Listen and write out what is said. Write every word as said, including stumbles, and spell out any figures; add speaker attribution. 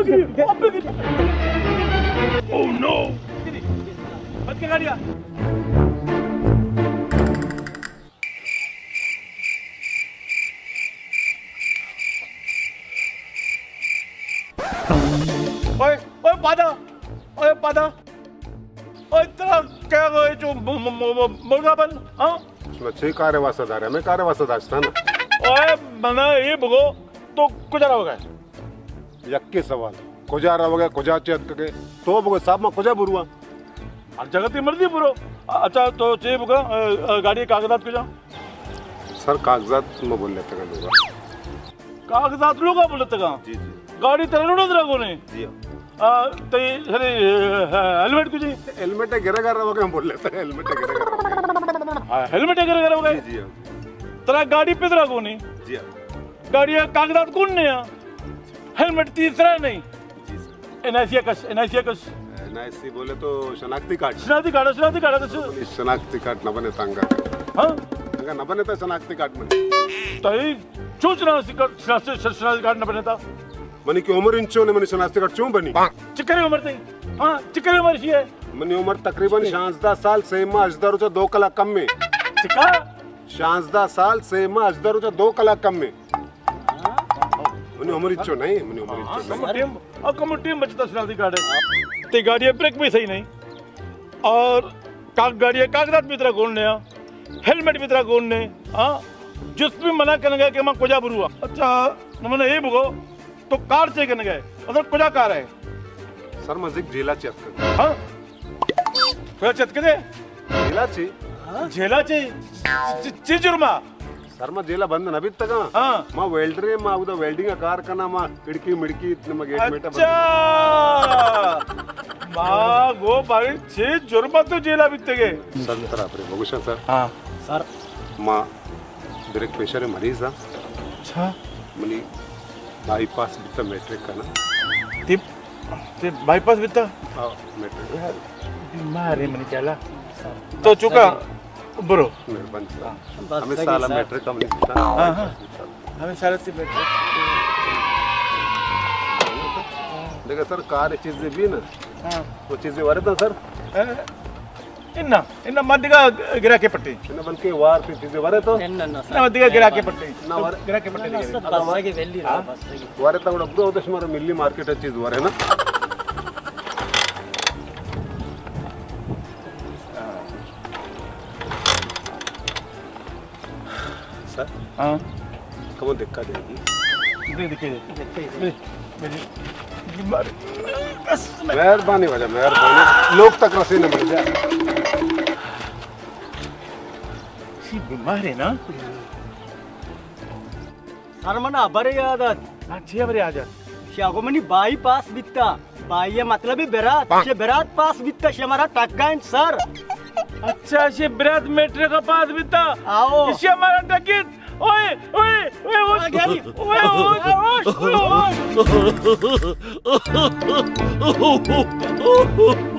Speaker 1: गिरी अबे गिरी oh no गिरी बंद कर गाड़ियां ओए ओए पादा ओए पादा ओए तेरा क्या गए जो मुर्गा बन हाँ
Speaker 2: छह कार्यवासदार है मैं कार्यवासदार था ना
Speaker 1: ओए मना ये बगो तो कुछ रहा होगा
Speaker 2: यक्के सवाल कुजा रहा होगा कुजा चेत के तो बगो साहब में कुजा बुरुआ
Speaker 1: हर जगह ती मर्जी बुरो अच्छा तो चे बगा गाड़ी के कागजात कुछ
Speaker 2: सर कागजात में बोल लेते हैं लोग
Speaker 1: कागजात लोग बोल लेते हैं
Speaker 2: जी जी
Speaker 1: गाड़ी तेरे लोग ना कोने
Speaker 2: जी
Speaker 1: आ तो ये सरे हेलमेट कुछ
Speaker 2: हेलमेट गिरे गिरे होगा हम बोल लेते हैं हेलमेट गिरे गिरे
Speaker 1: हाँ हेलमेट गिरे गिरे होगा
Speaker 2: जी
Speaker 1: तेरा गाड़ी पे तेरा कोने
Speaker 2: जी
Speaker 1: गाड़ी के कागजात कौन ने हैं हेलमेट तीसरा नहीं एनआईसी कस एनआईसी कस
Speaker 2: एनआईसी बोले तो शनाख्ती कार्ड
Speaker 1: शनाख्ती कार्ड शनाख्ती कार्ड तो
Speaker 2: शनाख्ती कार्ड न बने तांगा
Speaker 1: हाँ
Speaker 2: तांगा न बने तो शनाख्ती कार्ड में
Speaker 1: तो ये चूचना शनाख्ती शनाख्ती कार्ड न बने था
Speaker 2: मनी की उम्र इंचो ने मनी शनाख्ती कार्ड क्यों बनी
Speaker 1: चिकनी उम्र थी हाँ चिकनी उम्र सी है
Speaker 2: मनी उम्र तकरीबन शांसदा साल सेमा अजदर उचा दो कलाक कम में
Speaker 1: चिका
Speaker 2: शांसदा साल सेमा अजदर उचा दो कलाक कम में मनी उम्र इंचो नहीं मनी उम्र इंचो
Speaker 1: नहीं टीम और कम टीम बचता शनाख्ती कार्ड है ते गाड़ी ब्रेक भी सही नहीं और काग गाड़ी कागजात भी तरह गोलने हैं हेलमेट भी तरह गोलने हाँ जिस भी मना करने गए कि मैं कुजा बुरुआ अच्छा मैंने ये बुगो तो कार से करने गए मतलब कुजा कार है
Speaker 2: सर मजिक जेला चेक कर
Speaker 1: हाँ कुजा चेक करे
Speaker 2: जेला ची
Speaker 1: जेला ची ची जुर्मा
Speaker 2: सर मैं जेला बंद ना बीत तक
Speaker 1: हाँ
Speaker 2: माँ वेल्डर है माँ उधर वेल्डिंग का कार करना माँ खिड़की मिड़की इतने में गेट में
Speaker 1: अच्छा माँ गो भाई ची जुर्मा तो जेला बीतते गए
Speaker 2: सर सर आप रे भगुशन सर
Speaker 1: हाँ सर
Speaker 2: माँ ब्लड प्रेशर है मरीज है
Speaker 1: अच्छा
Speaker 2: मनी बाईपास बिता मैट्रिक का ना
Speaker 1: तिप तिप बाईपास बिता
Speaker 2: हाँ मैट्रिक
Speaker 1: बीमारी मनी चला तो चुका ब्रो
Speaker 2: मेहरबानी सर हमें साला मैट्रिक का मनी बिता
Speaker 1: हाँ हाँ हमें साला से मैट्रिक
Speaker 2: देखा सर कार चीज़ें भी ना
Speaker 1: हाँ
Speaker 2: वो चीज़ें वारे था सर
Speaker 1: इन्ना इन्ना मध्य गिरा के पट्टी
Speaker 2: इन्ना बन के वार पे चीज़ें वारे तो
Speaker 1: इन्ना मध्य गिरा के पट्टी
Speaker 2: ना वारे
Speaker 1: गिरा के पट्टी
Speaker 2: वारे तो बड़ा ब्रो उधर हमारा मिली मार्केट है चीज़ वारे ना सर
Speaker 1: हाँ
Speaker 2: कब दिक्कत देगी
Speaker 1: दे दिखे
Speaker 2: मेहरबानी वजह मेहरबानी लोग तक रसी न मिल जाए
Speaker 1: सी बीमार है ना
Speaker 3: सर मना बरे यादत
Speaker 1: अच्छे बरे आजा
Speaker 3: शागो मनी बाई पास बित्ता बाई ये मतलब ही बेरात शे बेरात पास बित्ता शे हमारा टक्काइन सर
Speaker 1: अच्छा शे बेरात मेट्रो का पास बित्ता
Speaker 3: आओ
Speaker 1: इसे हमारा टकित ओए ओए ओए
Speaker 3: आ गया जी
Speaker 1: ओए ओए ओए